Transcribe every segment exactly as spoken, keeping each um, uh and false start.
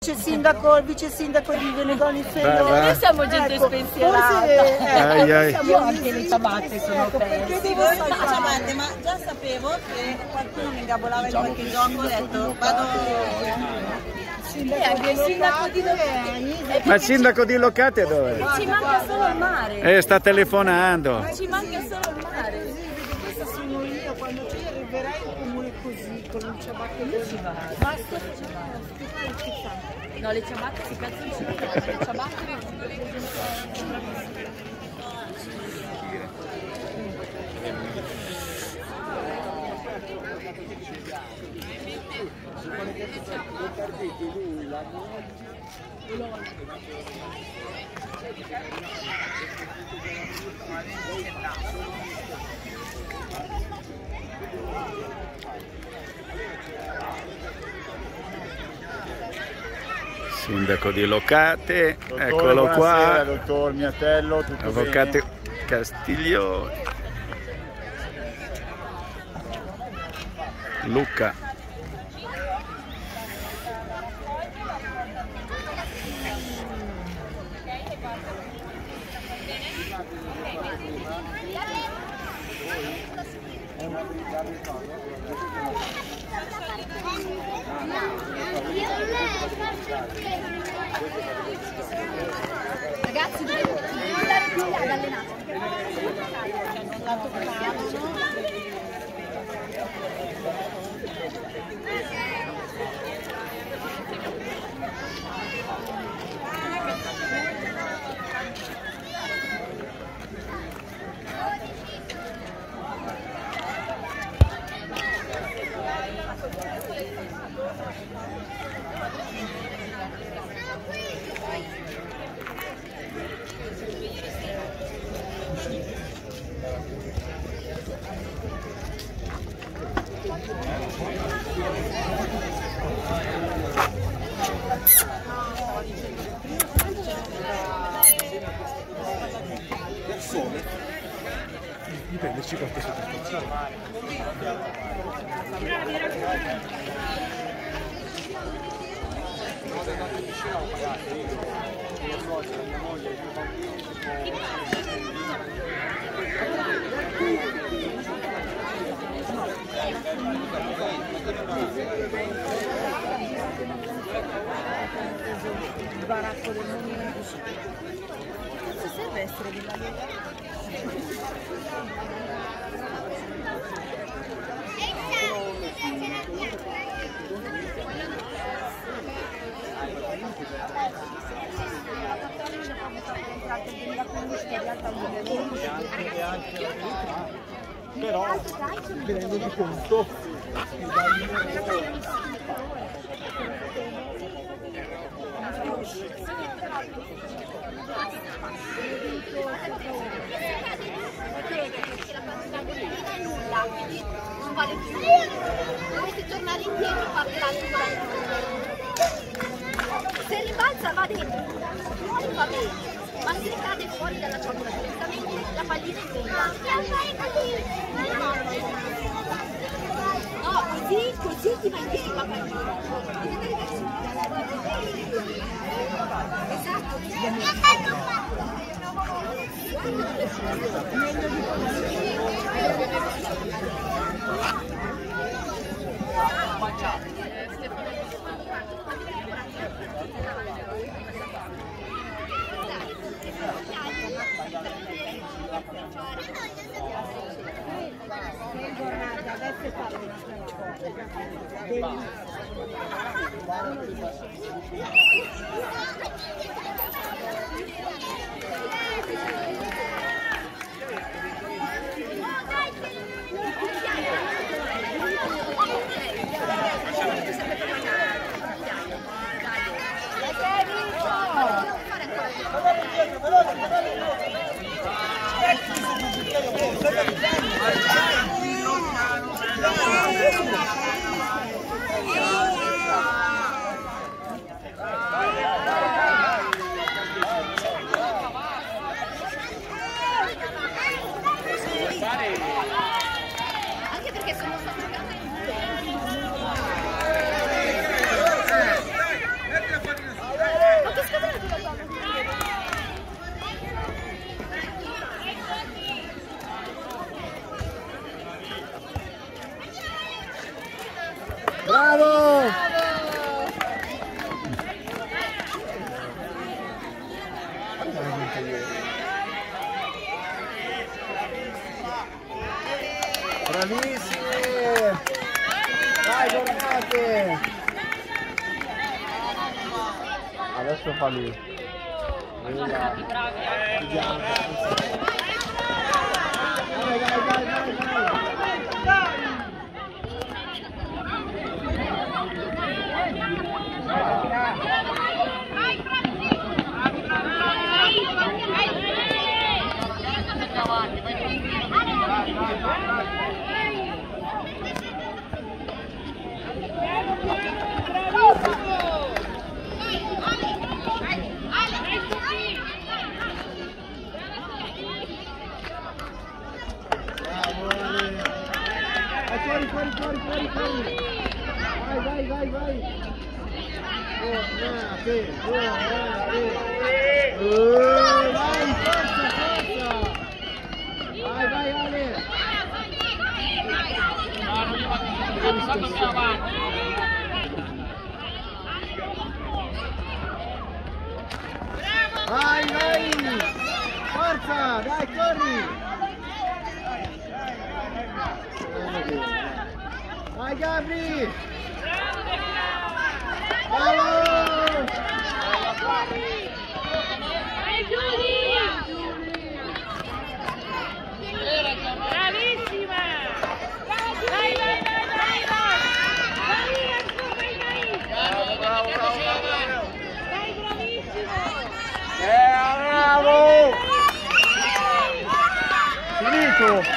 Il sindaco, il vice sindaco di Venegoni Feno. Noi siamo gente ecco, spensierata. Forse, eh, ai, ai. Io anche le ciabatte sono perse. Sì, voi fate ciabatte, ma già sapevo che qualcuno mi ingabolava in qualche gioco, ho detto vado. E anche il sindaco di Locate. Ma il sindaco di Locate dove? Ci manca solo il mare. Eh, sta telefonando. Ci manca solo il mare. Questa sono io, quando tu arriverai in comune così, con un ciabatte così. Basta le ciabatte. No, le ciabatte si cazzano su le ciabatte. Sindaco di Locate, Dottore, eccolo qua, dottor Miatello, tutto avvocato bene? Castiglione, Luca. Ragazzi, dobbiamo andare più là ad allenare. Dipende, ci porta soddisfazione. Il baracco del momento. Cosa serve essere della Lega? Però mi rendo di conto non vale più. Dovete tornare indietro e fare l'altro. Se rimbalza va dentro, fuori va bene, ma se cade fuori dalla ciotola direttamente la pallina è dentro. No, così, così ti va indietro la pallina. Esatto. Anche perché sono state giocate in adesso fa lì. Sono stati bravi, eh. Vediamo. Vai, vai, vai, vai, vai. Fuori, fuori, fuori, fuori, fuori. Vai, vai, vai, vai. Tornate, tornate. Uh, vai, forza, forza. Vai, vai, Ale. Vai, vai. Forza, dai, corri. Vai Gabri! Bravo! Vai Giulia! Bravissima! Vai, vai, vai, vai, vai! Vai, Enzo, vai, vai! Bravo, bravo, bravo, bravo! Vai, bravissimo! Eh, bravo! Finito!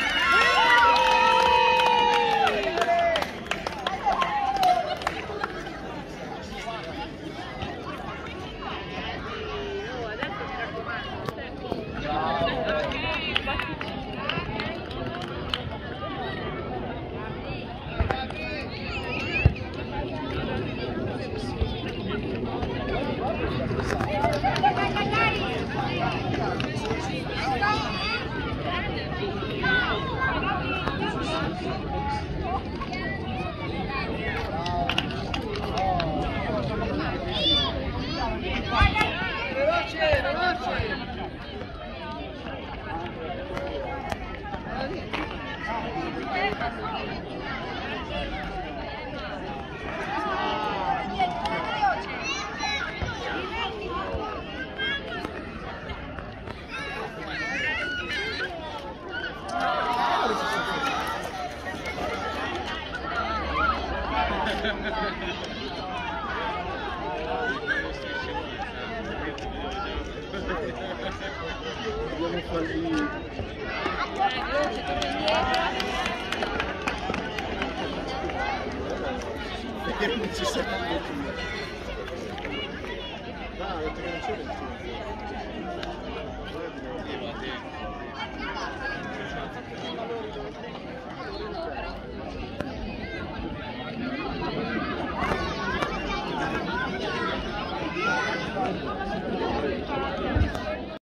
Perché non ci sei più? Dai, perché non c'è